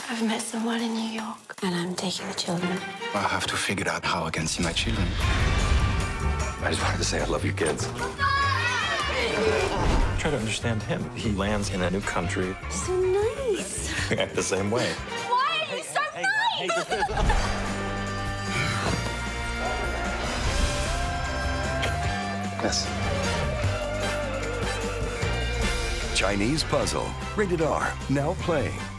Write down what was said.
I've met someone in New York, and I'm taking the children. I have to figure out how I can see my children. I just wanted to say I love you kids. Try to understand him. He lands in a new country. So nice. Act the same way. Why are you so nice? Yes. Chinese Puzzle. Rated R. Now playing.